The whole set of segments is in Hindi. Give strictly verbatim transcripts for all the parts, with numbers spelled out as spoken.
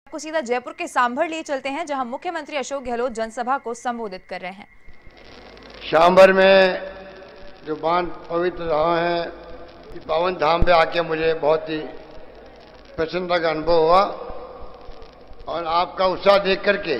आपको सीधा जयपुर के सांभर लिए चलते हैं, जहां मुख्यमंत्री अशोक गहलोत जनसभा को संबोधित कर रहे हैं। सांभर में जो बांध पवित्र रहा है, इस पावन धाम पे आके मुझे बहुत ही प्रसन्नता का अनुभव हुआ और आपका उत्साह देख करके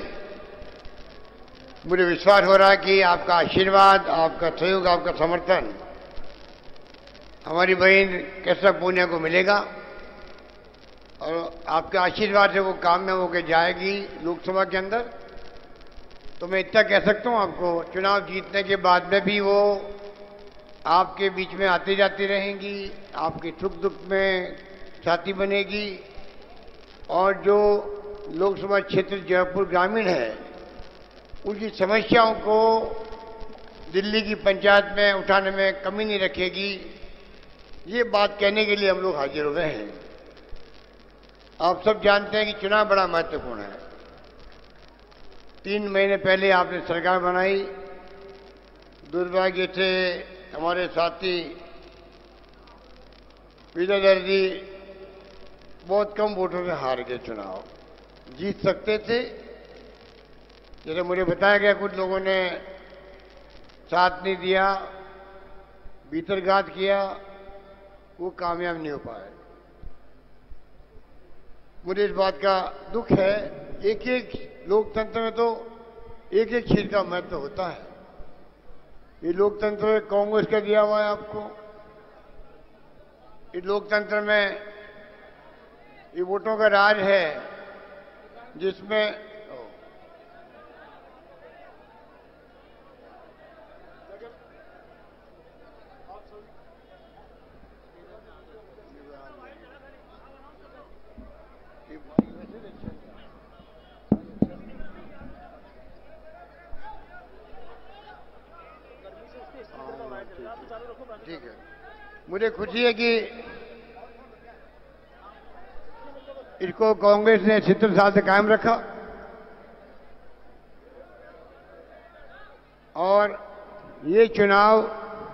मुझे विश्वास हो रहा है कि आपका आशीर्वाद, आपका सहयोग, आपका समर्थन हमारी बहन केशव पूनिया को मिलेगा और आपके आशीर्वाद से वो काम में होकर जाएगी लोकसभा के अंदर। तो मैं इतना कह सकता हूँ आपको, चुनाव जीतने के बाद में भी वो आपके बीच में आती जाती रहेंगी, आपके सुख दुख में साथी बनेगी और जो लोकसभा क्षेत्र जयपुर ग्रामीण है उनकी समस्याओं को दिल्ली की पंचायत में उठाने में कमी नहीं रखेगी। ये बात कहने के लिए हम लोग हाजिर हुए हैं। आप सब जानते हैं कि चुनाव बड़ा महत्वपूर्ण है। तीन महीने पहले आपने सरकार बनाई, दुर्भाग्य से हमारे साथी विजयधर जी बहुत कम वोटों से हार गए। चुनाव जीत सकते थे, जैसे मुझे बताया गया कुछ लोगों ने साथ नहीं दिया, भीतरघात किया, वो कामयाब नहीं हो पाए। मुझे इस बात का दुख है। एक एक लोकतंत्र में तो एक एक चीज का महत्व होता है। ये लोकतंत्र कांग्रेस का दिया हुआ है आपको। इस लोकतंत्र में ये वोटों का राज है, जिसमें ठीक है, मुझे खुशी है कि इसको कांग्रेस ने सत्तर साल से कायम रखा और ये चुनाव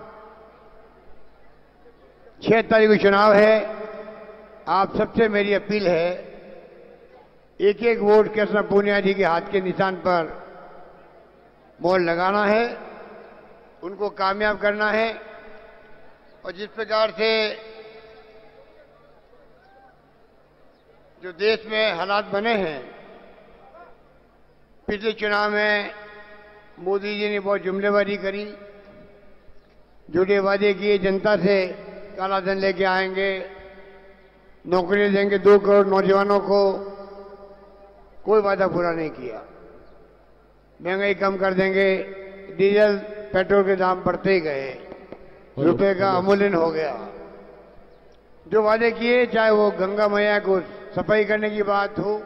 छह तारीख को चुनाव है। आप सबसे मेरी अपील है, एक एक वोट केशव पूनिया जी के हाथ के निशान पर मोहर लगाना है, उनको कामयाब करना है। और जिस प्रकार से जो देश में हालात बने हैं, पिछले चुनाव में मोदी जी ने बहुत जुमलेबाजी करी, झूठे वादे किए, जनता से काला धन लेके आएंगे, नौकरी देंगे दो करोड़ नौजवानों को, कोई वादा पूरा नहीं किया। महंगाई कम कर देंगे, डीजल पेट्रोल के दाम बढ़ते ही गए, रुपए का अमूल्यन हो गया। जो वादे किए, चाहे वो गंगा मैया को सफाई करने की बात हो,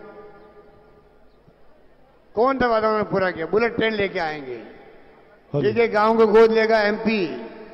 कौन सा वादा उन्होंने पूरा किया? बुलेट ट्रेन लेके आएंगे, ठीक है, गांव को गोद लेगा एमपी।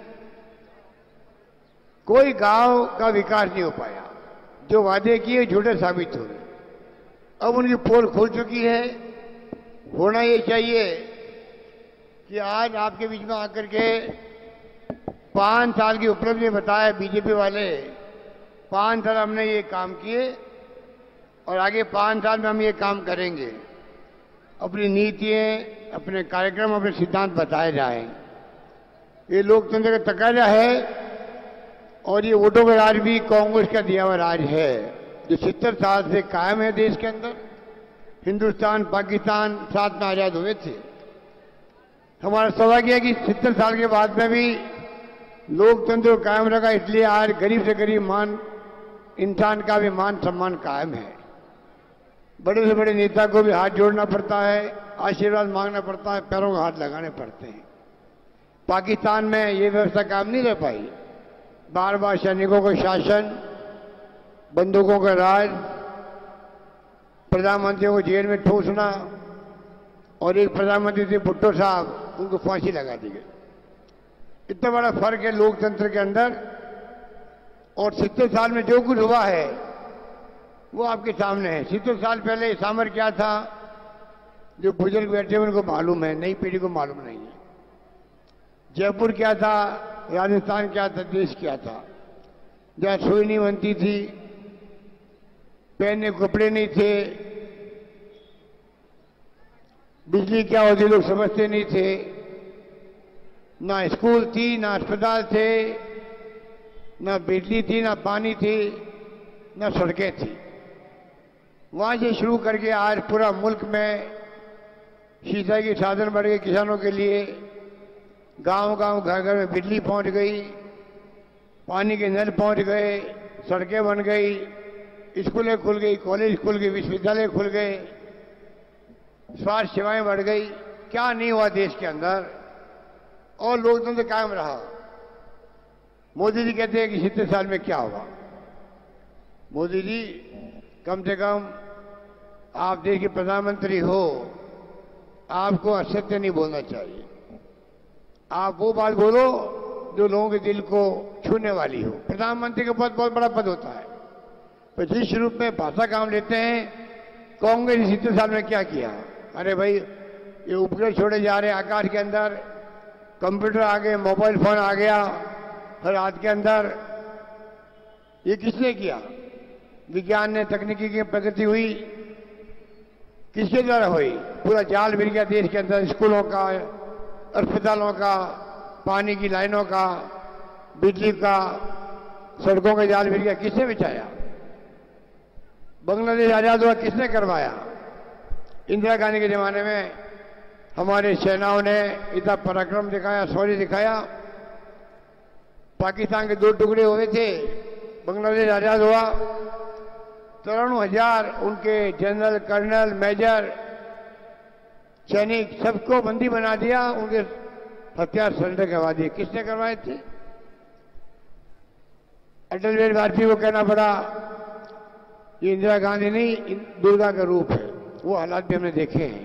कोई गांव का विकास नहीं हो पाया। जो वादे किए झूठे साबित हुए। अब उनकी पोल खुल चुकी है। होना ये चाहिए कि आज आपके बीच में आकर के पांच साल की उपलब्धि बताया बीजेपी वाले। पांच साल हमने ये काम किए और आगे पांच साल में हम ये काम करेंगे। अपनी नीतियां, अपने कार्यक्रम, अपने सिद्धांत बताए जाएं। ये लोकतंत्र का तकाजा है और ये वोटों का राज भी कांग्रेस का दिया हुआ राज है, जो सत्तर साल से कायम है देश के अंदर। हिंदुस्तान पाकिस्तान साथ में आजाद हुए थे। हमारा सौभाग्य है कि सत्तर साल के बाद में भी लोकतंत्र कायम रखा, इसलिए आज गरीब से गरीब मान इंसान का भी मान सम्मान कायम है। बड़े से बड़े नेता को भी हाथ जोड़ना पड़ता है, आशीर्वाद मांगना पड़ता है, पैरों को हाथ लगाने पड़ते हैं। पाकिस्तान में ये व्यवस्था काम नहीं रह पाई। बार बार सैनिकों का शासन, बंदूकों का राज, प्रधानमंत्रियों को जेल में ठूसना और एक प्रधानमंत्री थे भुट्टो साहब, उनको फांसी लगा दी गई। इतना बड़ा फर्क है लोकतंत्र के अंदर। और सत्तर साल में जो कुछ हुआ है वो आपके सामने है। सत्तर साल पहले सामर क्या था, जो बुजुर्ग बैठे उनको मालूम है, नई पीढ़ी को मालूम नहीं है। जयपुर क्या था, राजस्थान क्या था, देश क्या था। जहाँ सुई नहीं बनती थी, पहनने कपड़े नहीं थे, बिजली क्या होती लोग समझते नहीं थे। ना स्कूल थी, ना अस्पताल थे, ना बिजली थी, ना पानी थी, ना सड़कें थी। वहां से शुरू करके आज पूरा मुल्क में सिंचाई के साधन बढ़ गए किसानों के लिए। गांव गांव घर घर में बिजली पहुंच गई, पानी के नल पहुंच गए, सड़कें बन गई, स्कूलें खुल गई, कॉलेज खुल गए, विश्वविद्यालय खुल गए, स्वास्थ्य सेवाएं बढ़ गई। क्या नहीं हुआ देश के अंदर, और लोकतंत्र कायम रहा। मोदी जी कहते हैं कि सित्तर साल में क्या हुआ। मोदी जी, कम से कम आप देश के प्रधानमंत्री हो, आपको असत्य नहीं बोलना चाहिए। आप वो बात बोलो जो लोगों के दिल को छूने वाली हो। प्रधानमंत्री का पद बहुत बड़ा पद होता है, पर जिस रूप में भाषा काम लेते हैं, कांग्रेस ने सित्तर साल में क्या किया। अरे भाई, ये उपग्रह छोड़े जा रहे हैं आकाश के अंदर, कंप्यूटर आ गए, मोबाइल फोन आ गया हर हाथ के अंदर। ये किसने किया? विज्ञान ने, तकनीकी की प्रगति हुई, किसके द्वारा हुई? पूरा जाल मिल गया देश के अंदर, स्कूलों का, अस्पतालों का, पानी की लाइनों का, बिजली का, सड़कों का जाल मिल गया। किसने बिछाया? बांग्लादेश आजाद हुआ, किसने करवाया? इंदिरा गांधी के जमाने में हमारे सेनाओं ने इतना पराक्रम दिखाया, शौर्य दिखाया। पाकिस्तान के दो टुकड़े हुए थे, बांग्लादेश आजाद हुआ, तिरानवे हजार उनके जनरल, कर्नल, मेजर, सैनिक सबको बंदी बना दिया, उनके हथियार सरेंडर करवा दिए। किसने करवाए थे? अटल बिहारी वाजपेयी को कहना पड़ा ये इंदिरा गांधी नहीं, दुर्गा का रूप है। वो हालात भी हमने देखे हैं।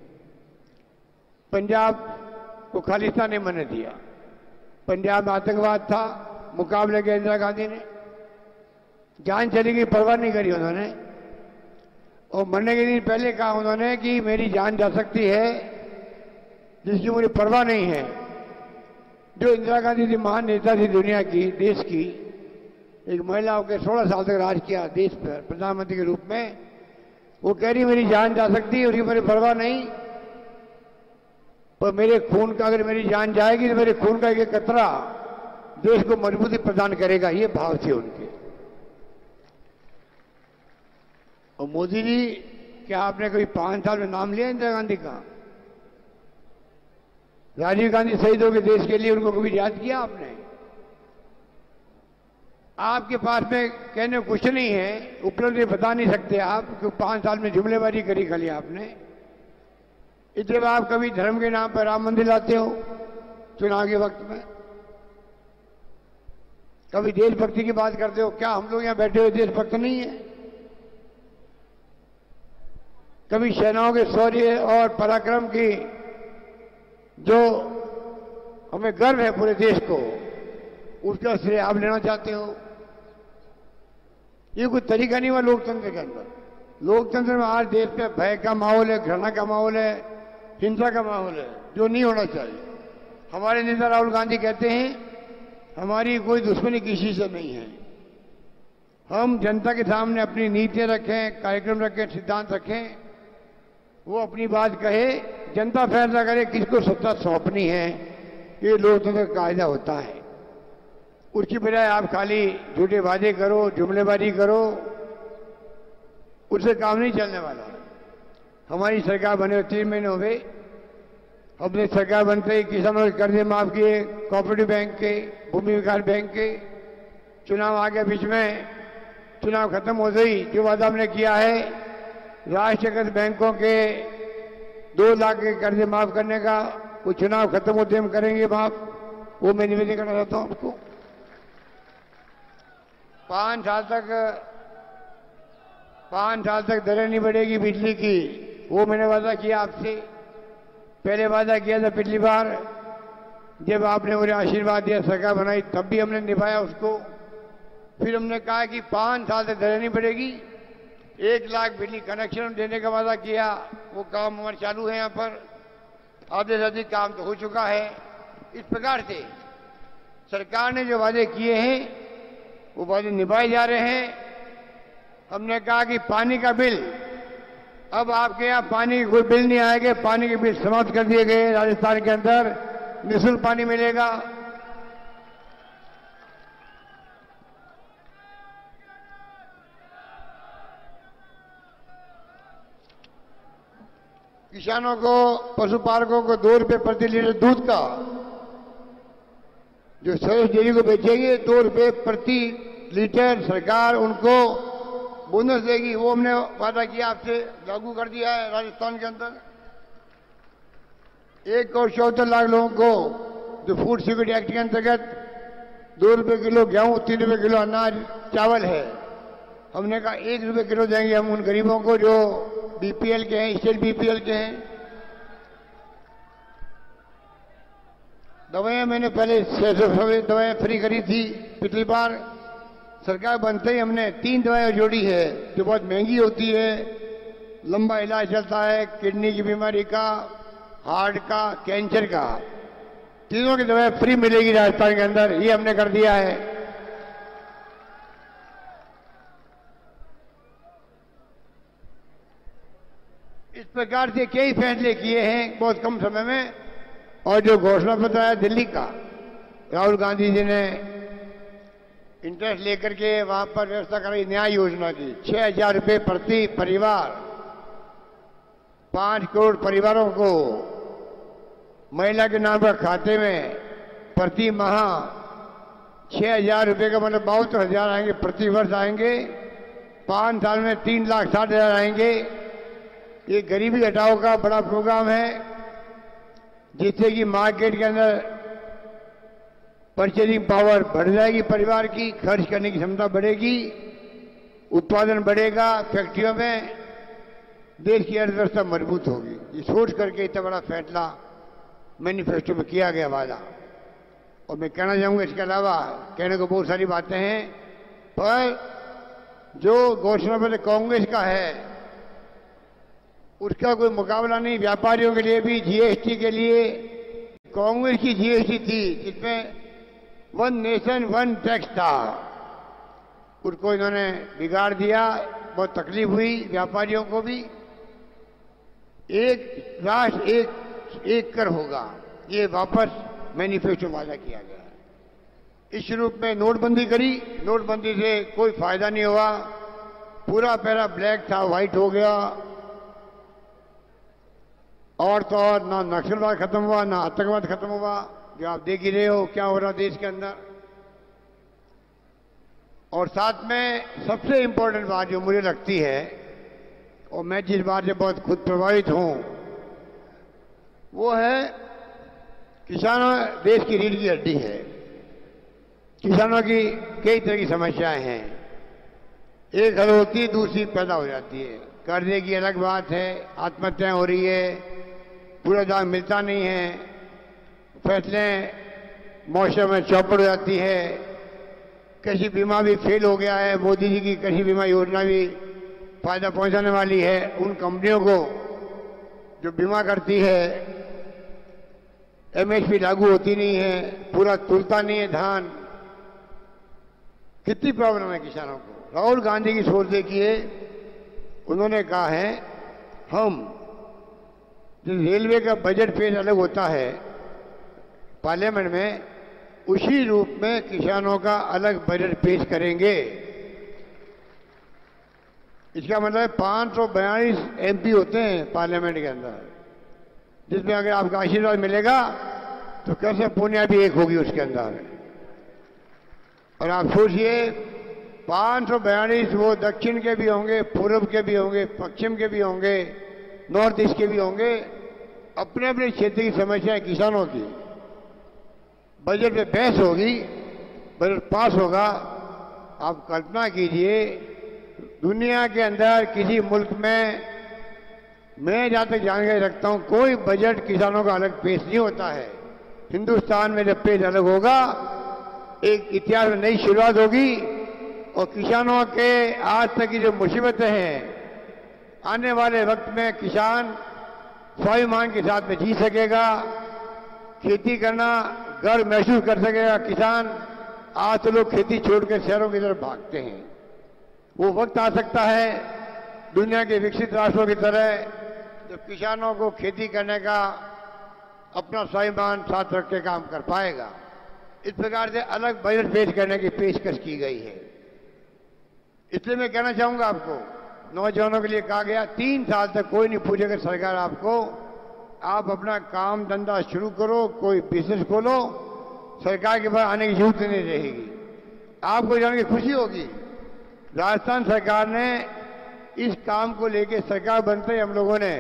पंजाब को खालिस्तान ने मैंने दिया, पंजाब में आतंकवाद था, मुकाबले किया इंदिरा गांधी ने, जान चली गई, परवाह नहीं करी उन्होंने। और मरने के दिन पहले कहा उन्होंने कि मेरी जान जा सकती है जिसकी मुझे परवाह नहीं है। जो इंदिरा गांधी थी, महान नेता थी दुनिया की, देश की, एक महिला होकर सोलह साल तक राज किया देश पर प्रधानमंत्री के रूप में। वो कह रही मेरी जान जा सकती है, उसकी मेरी परवाह नहीं, पर मेरे खून का, अगर मेरी जान जाएगी तो मेरे खून का एक कतरा देश को मजबूती प्रदान करेगा। ये भाव थे उनके। और मोदी जी, क्या आपने कभी पांच साल में नाम लिया इंदिरा गांधी का? राजीव गांधी शहीद हो गए देश के लिए, उनको कभी याद किया आपने? आपके पास में कहने कुछ नहीं है, उपलब्धि बता नहीं सकते आप, क्योंकि पांच साल में जुमलेबाजी करी खाली आपने। इसलिए आप कभी धर्म के नाम पर राम मंदिर लाते हो चुनाव के वक्त में, कभी देशभक्ति की बात करते हो। क्या हम लोग यहां बैठे हुए देशभक्त नहीं है? कभी सेनाओं के शौर्य और पराक्रम की जो हमें गर्व है पूरे देश को, उसका श्रेय आप लेना चाहते हो? ये कोई तरीका नहीं हुआ लोकतंत्र के अंदर। लोकतंत्र में आज देश में भय का माहौल है, घृणा का माहौल है, हिंसा का माहौल है, जो नहीं होना चाहिए। हमारे नेता राहुल गांधी कहते हैं हमारी कोई दुश्मनी किसी से नहीं है, हम जनता के सामने अपनी नीतियां रखें, कार्यक्रम रखें, सिद्धांत रखें, वो अपनी बात कहे, जनता फैसला करे किसको सत्ता सौंपनी है। ये लोकतंत्र का कायदा होता है। उसकी बजाय आप खाली झूठे वादे करो, जुमलेबाजी करो, उससे काम नहीं चलने वाला। हमारी सरकार बने हुए तीन महीने हो गए, हमने सरकार बनते ही किसानों के कर्जे माफ किए, कोऑपरेटिव बैंक के, भूमि विकास बैंक के। चुनाव आ गया बीच में, चुनाव खत्म हो गई, जो वादा हमने किया है राष्ट्रीयकृत बैंकों के दो लाख के कर्जे माफ करने का, वो चुनाव खत्म होते हम करेंगे माफ। वो मैं निवेदन करना चाहता हूं आपको। पांच साल तक पांच साल तक दरें नहीं बढ़ेगी बिजली की, वो मैंने वादा किया आपसे। पहले वादा किया था पिछली बार जब आपने मुझे आशीर्वाद दिया, सरकार बनाई, तब भी हमने निभाया उसको। फिर हमने कहा कि पांच साल तक दरें नहीं बढ़ेगी, एक लाख बिजली कनेक्शन देने का वादा किया। वो काम हमारे चालू है यहाँ पर, आधे से अधिक काम तो हो चुका है। इस प्रकार से सरकार ने जो वादे किए हैं वो वादे निभाए जा रहे हैं। हमने कहा कि पानी का बिल अब आपके यहाँ पानी कोई बिल नहीं आएगा, पानी के बिल समाप्त कर दिए गए। राजस्थान के अंदर निःशुल्क पानी मिलेगा। किसानों को, पशुपालकों को दो रुपए प्रति लीटर दूध का जो सरस डेयरी को बेचेगी, दो रुपए प्रति लीटर सरकार उनको बोनस देगी। वो हमने वादा किया, आपसे लागू कर दिया है राजस्थान के अंदर। एक करोड़ चौहत्तर लाख लोगों को जो फूड सिक्योरिटी एक्ट के अंतर्गत दो रुपए किलो गेहूं, तीन रुपए किलो अनाज चावल है, हमने कहा एक रुपए किलो देंगे हम उन गरीबों को जो बीपीएल के हैं, स्टेट बीपीएल के हैं। दवाएं मैंने पहले छह सौ दवाएं फ्री करी थी पिछली बार। सरकार बनते ही हमने तीन दवाएं जोड़ी है जो बहुत महंगी होती है, लंबा इलाज चलता है, किडनी की बीमारी का, हार्ट का, कैंसर का, तीनों की दवाएं फ्री मिलेगी राजस्थान के अंदर। ये हमने कर दिया है। इस प्रकार से कई फैसले किए हैं बहुत कम समय में। और जो घोषणा पत्र है दिल्ली का, राहुल गांधी जी ने इंटरेस्ट लेकर के वहां पर व्यवस्था कराई न्याय योजना की, छह हजार रुपये प्रति परिवार, पांच करोड़ परिवारों को महिला के नाम पर खाते में प्रति माह छह हजार रुपये का मतलब बहत्तर हजार आएंगे, प्रति वर्ष आएंगे। पांच साल में तीन लाख साठ हजार आएंगे। ये गरीबी हटाओ का बड़ा प्रोग्राम है, जिससे कि मार्केट के अंदर परचेजिंग पावर बढ़ जाएगी, परिवार की खर्च करने की क्षमता बढ़ेगी, उत्पादन बढ़ेगा, फैक्ट्रियों में देश की अर्थव्यवस्था मजबूत होगी। ये सोच करके इतना बड़ा फैसला मैनिफेस्टो में किया गया वादा। और मैं कहना चाहूंगा, इसके अलावा कहने को बहुत सारी बातें हैं, पर जो घोषणा पत्र कांग्रेस का है उसका कोई मुकाबला नहीं। व्यापारियों के लिए भी जीएसटी के लिए कांग्रेस की जीएसटी थी जिसमें वन नेशन वन टैक्स था, उसको इन्होंने बिगाड़ दिया। बहुत तकलीफ हुई व्यापारियों को भी। एक राष्ट्र एक एक कर होगा, ये वापस मैनिफेस्टो वादा किया गया है। इस रूप में नोटबंदी करी, नोटबंदी से कोई फायदा नहीं हुआ। पूरा पैरा ब्लैक था, व्हाइट हो गया। और तो और ना नक्सलवाद खत्म हुआ, ना आतंकवाद खत्म हुआ, जो आप देख ही रहे हो क्या हो रहा देश के अंदर। और साथ में सबसे इंपॉर्टेंट बात जो मुझे लगती है, और मैं जिस बात से बहुत खुद प्रभावित हूं, वो है किसानों देश की रीढ़ की हड्डी है। किसानों की कई तरह की समस्याएं हैं, एक हल होती है, दूसरी पैदा हो जाती है। कर्जे की अलग बात है, आत्महत्याएं हो रही है, पूरा दाम मिलता नहीं है, फैसले मौसम में चौपट हो जाती है, कृषि बीमा भी फेल हो गया है। मोदी जी की कृषि बीमा योजना भी फायदा पहुंचाने वाली है उन कंपनियों को जो बीमा करती है, एमएसपी लागू होती नहीं है, पूरा तुलता नहीं है धान। कितनी प्रॉब्लम है किसानों को। राहुल गांधी की सोच देखिए, उन्होंने कहा है हम रेलवे का बजट पेश अलग होता है पार्लियामेंट में, उसी रूप में किसानों का अलग बजट पेश करेंगे। इसका मतलब पांच सौ बयालीस एमपी होते हैं पार्लियामेंट के अंदर, जिसमें अगर आपका आशीर्वाद मिलेगा तो कैसे पुण्य भी एक होगी उसके अंदर। और आप सोचिए, पांच सौ बयालीस वो दक्षिण के भी होंगे, पूर्व के भी होंगे, पश्चिम के भी होंगे, नॉर्थ ईस्ट के भी होंगे। अपने अपने क्षेत्र की समस्याएं किसानों की, बजट पे बहस होगी, बजट पास होगा। आप कल्पना कीजिए, दुनिया के अंदर किसी मुल्क में, मैं जहां तक जानकारी रखता हूं, कोई बजट किसानों का अलग पेश नहीं होता है। हिंदुस्तान में जब पेश अलग होगा, एक इतिहास में नई शुरुआत होगी। और किसानों के आज तक की जो मुसीबतें हैं, आने वाले वक्त में किसान स्वाभिमान के साथ में जी सकेगा, खेती करना गर्व महसूस कर सकेगा किसान। आज तो लोग खेती छोड़कर शहरों की तरफ भागते हैं। वो वक्त आ सकता है दुनिया के विकसित राष्ट्रों की तरह जो किसानों को खेती करने का अपना स्वाभिमान साथ रख के काम कर पाएगा। इस प्रकार से अलग बजट पेश करने की पेशकश की गई है। इसलिए मैं कहना चाहूंगा आपको, नौजवानों के लिए कहा गया तीन साल तक कोई नहीं पूछेगा सरकार आपको, आप अपना काम धंधा शुरू करो, कोई बिजनेस खोलो, सरकार के पास आने की जरूरत नहीं रहेगी। आपको जान के खुशी होगी, राजस्थान सरकार ने इस काम को लेकर सरकार बनते ही हम लोगों ने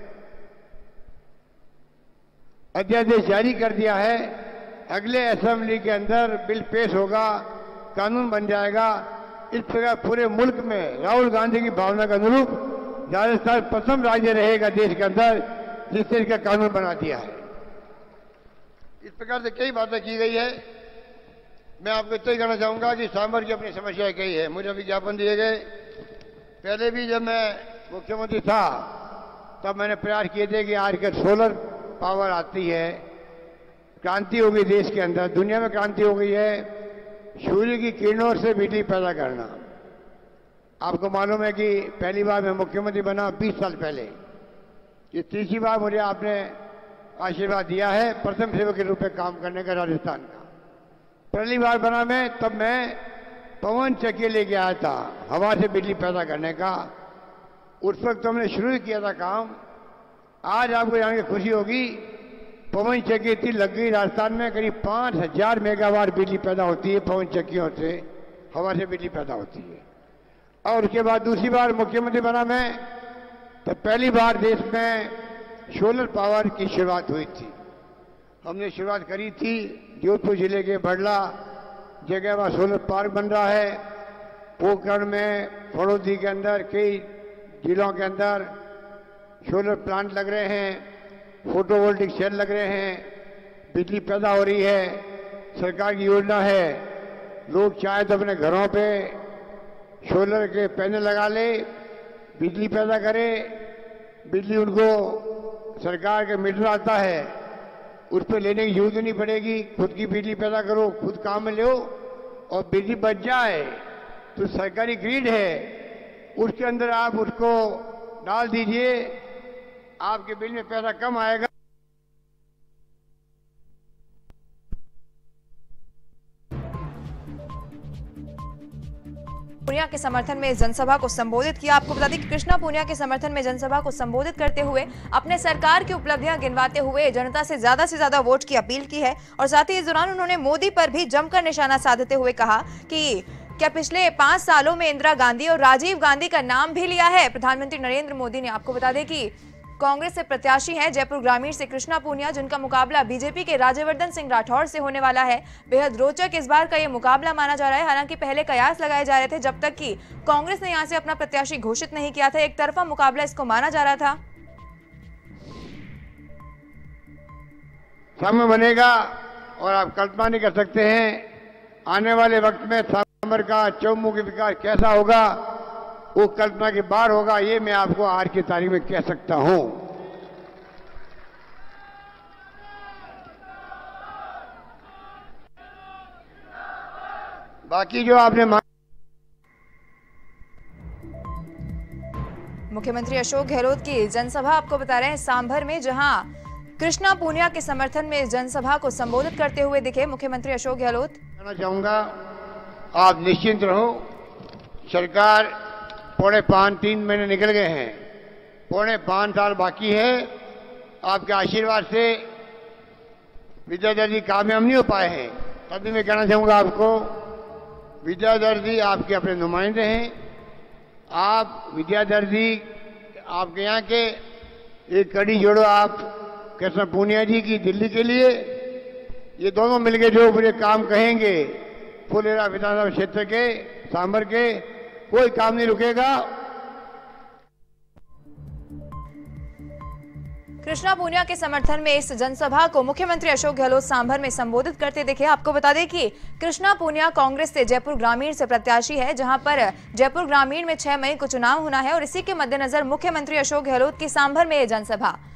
अध्यादेश जारी कर दिया है। अगले असेंबली के अंदर बिल पेश होगा, कानून बन जाएगा। इस प्रकार पूरे मुल्क में राहुल गांधी की भावना के अनुरूप राजस्थान प्रथम राज्य रहेगा देश के अंदर जिससे इसका कानून बना दिया है। इस प्रकार से कई बातें की गई है। मैं आपको इतना ही कहना चाहूंगा कि सांभर की अपनी समस्याएं कही है, मुझे विज्ञापन दिए गए। पहले भी जब मैं मुख्यमंत्री था तब मैंने प्रयास किए थे कि आजकल सोलर पावर आती है, क्रांति हो गई देश के अंदर, दुनिया में क्रांति हो गई है। सूर्य की किरणों से बिजली पैदा करना, आपको मालूम है कि पहली बार मैं मुख्यमंत्री बना बीस साल पहले, ये तीसरी बार मुझे आपने आशीर्वाद दिया है प्रथम सेवक के रूप में काम करने का राजस्थान का। पहली बार बना मैं तब मैं पवन चक्की लेके आया था हवा से बिजली पैदा करने का। उस वक्त हमने शुरू ही किया था काम। आज आपको जान के खुशी होगी, पवन चक्की इतनी लग गई राजस्थान में, करीब पांच हजार मेगावाट बिजली पैदा होती है पवन चक्कियों से, हवा से बिजली पैदा होती है। और उसके बाद दूसरी बार मुख्यमंत्री बना मैं तो पहली बार देश में सोलर पावर की शुरुआत हुई थी। हमने शुरुआत करी थी जोधपुर जिले के बड़ला जगह वहाँ सोलर पार्क बन रहा है। पोखरण में, फड़ौदी के अंदर, कई जिलों के अंदर सोलर प्लांट लग रहे हैं, फोटोवोल्टिक सेल लग रहे हैं, बिजली पैदा हो रही है। सरकार की योजना है, लोग चाहे तो अपने घरों पे सोलर के पैनल लगा ले, बिजली पैदा करे। बिजली उनको सरकार का मीटर आता है, उस पर लेने की जरूरत नहीं पड़ेगी, खुद की बिजली पैदा करो, खुद काम में लो। और बिजली बच जाए तो सरकारी ग्रिड है, उसके अंदर आप उसको डाल दीजिए, आपके बिल में पैसा कम आएगा। पूनिया के समर्थन में जनसभा को संबोधित किया। आपको बता दें कि कृष्णा पूनिया के समर्थन में जनसभा को संबोधित करते हुए अपने सरकार की उपलब्धियां गिनवाते हुए जनता से ज्यादा से ज्यादा वोट की अपील की है। और साथ ही इस दौरान उन्होंने मोदी पर भी जमकर निशाना साधते हुए कहा कि क्या पिछले पांच सालों में इंदिरा गांधी और राजीव गांधी का नाम भी लिया है प्रधानमंत्री नरेंद्र मोदी ने। आपको बता दें कि कांग्रेस से प्रत्याशी हैं जयपुर ग्रामीण से कृष्णा पूनिया, जिनका मुकाबला बीजेपी के राज्यवर्धन सिंह राठौर से होने वाला है। बेहद रोचक इस बार का ये मुकाबला माना जा रहा है। हालांकि पहले कयास लगाए जा रहे थे, जब तक कि कांग्रेस ने यहां से अपना प्रत्याशी घोषित नहीं किया था, एक तरफा मुकाबला इसको माना जा रहा था। समय बनेगा और आप कल्पना नहीं कर सकते हैं आने वाले वक्त में सांभर का चौमुखी विकास कैसा होगा, वो कल्पना के बाहर होगा। ये मैं आपको आज की तारीख में कह सकता हूं। बाकी जो आपने मुख्यमंत्री अशोक गहलोत की जनसभा आपको बता रहे हैं सांभर में, जहां कृष्णा पूनिया के समर्थन में जनसभा को संबोधित करते हुए दिखे मुख्यमंत्री अशोक गहलोत। कहना चाहूंगा, आप निश्चिंत रहो, सरकार पौने पांच तीन महीने निकल गए हैं, पौने पांच साल बाकी है। आपके आशीर्वाद से विद्याधर जी कामयाब नहीं हो पाए हैं, तभी मैं कहना चाहूंगा आपको, विद्याधर जी आपके अपने नुमाइंदे हैं। आप विद्याधर जी आपके यहाँ के एक कड़ी जोड़ो आप कृष्णा पूनिया जी की दिल्ली के लिए। ये दोनों मिलके जो मुझे काम कहेंगे फुलेरा विधानसभा क्षेत्र के सांभर के, कोई काम नहीं रुकेगा। कृष्णा पूनिया के समर्थन में इस जनसभा को मुख्यमंत्री अशोक गहलोत सांभर में संबोधित करते दिखे। आपको बता दें कि कृष्णा पूनिया कांग्रेस से जयपुर ग्रामीण से प्रत्याशी है, जहां पर जयपुर ग्रामीण में छह मई को चुनाव होना है और इसी के मद्देनजर मुख्यमंत्री अशोक गहलोत की सांभर में यह जनसभा